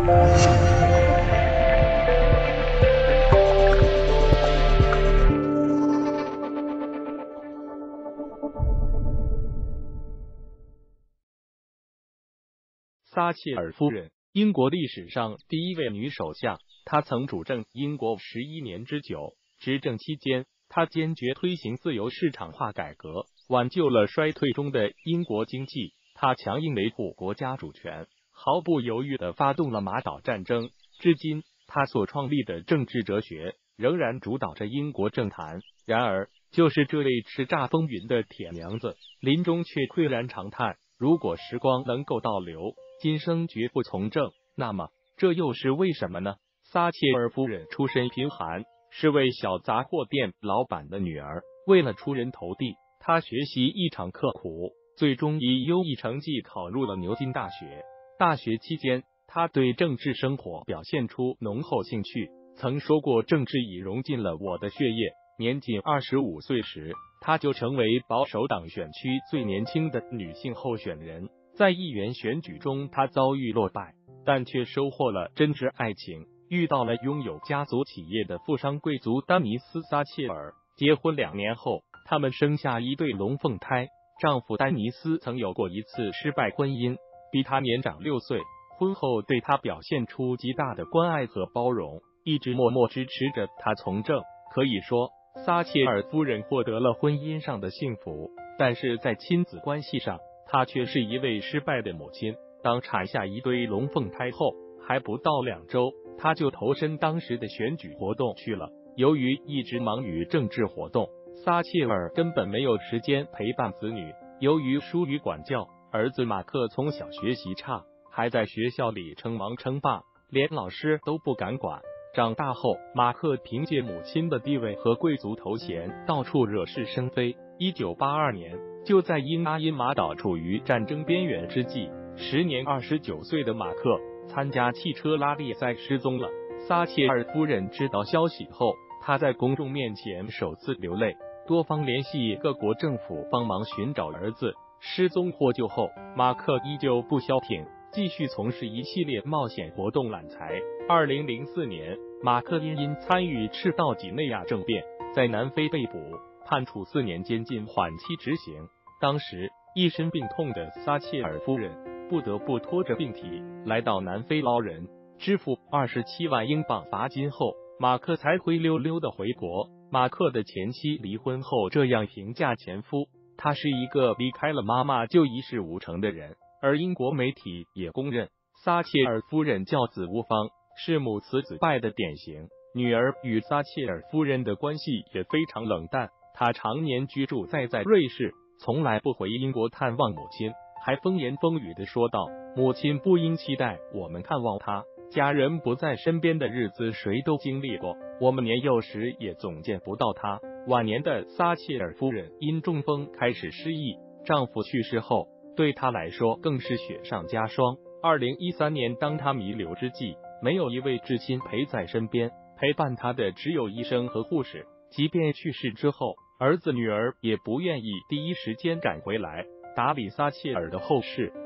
撒切尔夫人，英国历史上第一位女首相，她曾主政英国11年之久。执政期间，她坚决推行自由市场化改革，挽救了衰退中的英国经济。她强硬维护国家主权，毫不犹豫地发动了马岛战争。至今，她所创立的政治哲学仍然主导着英国政坛。然而，就是这位叱咤风云的铁娘子，临终却喟然长叹：如果时光能够倒流，今生绝不从政。那么，这又是为什么呢？撒切尔夫人出身贫寒，是位小杂货店老板的女儿。为了出人头地，她学习异常刻苦，最终以优异成绩考入了牛津大学。大学期间，她对政治生活表现出浓厚兴趣，曾说过政治已融进了我的血液。年仅25岁时，她就成为保守党选区最年轻的女性候选人。在议员选举中，她遭遇落败，但却收获了真挚爱情，遇到了拥有家族企业的富商贵族丹尼斯·撒切尔。结婚2年后，他们生下一对龙凤胎。丈夫丹尼斯曾有过一次失败婚姻，比她年长6岁，婚后对她表现出极大的关爱和包容，一直默默支持着她从政。可以说，撒切尔夫人获得了婚姻上的幸福，但是在亲子关系上，她却是一位失败的母亲。当产下一堆龙凤胎后，还不到2周，她就投身当时的选举活动去了。由于一直忙于政治活动，撒切尔根本没有时间陪伴子女。由于疏于管教，儿子马克从小学习差，还在学校里称王称霸，连老师都不敢管。长大后，马克凭借母亲的地位和贵族头衔，到处惹是生非。1982年，就在因阿因马岛处于战争边缘之际，时年29岁的马克参加汽车拉力赛失踪了。撒切尔夫人知道消息后，她在公众面前首次流泪，多方联系各国政府帮忙寻找儿子。失踪获救后，马克依旧不消停，继续从事一系列冒险活动揽财。2004年，马克因参与赤道几内亚政变，在南非被捕，判处4年监禁缓期执行。当时一身病痛的撒切尔夫人不得不拖着病体来到南非捞人，支付27万英镑罚金后，马克才灰溜溜的回国。马克的前妻离婚后这样评价前夫：他是一个离开了妈妈就一事无成的人。而英国媒体也公认，撒切尔夫人教子无方，是母慈子败的典型。女儿与撒切尔夫人的关系也非常冷淡，她常年居住在瑞士，从来不回英国探望母亲，还风言风语地说道：母亲不应期待我们看望她，家人不在身边的日子谁都经历过，我们年幼时也总见不到她。晚年的撒切尔夫人因中风开始失忆，丈夫去世后，对她来说更是雪上加霜。2013年，当她弥留之际，没有一位至亲陪在身边，陪伴她的只有医生和护士。即便去世之后，儿子女儿也不愿意第一时间赶回来打理撒切尔的后事。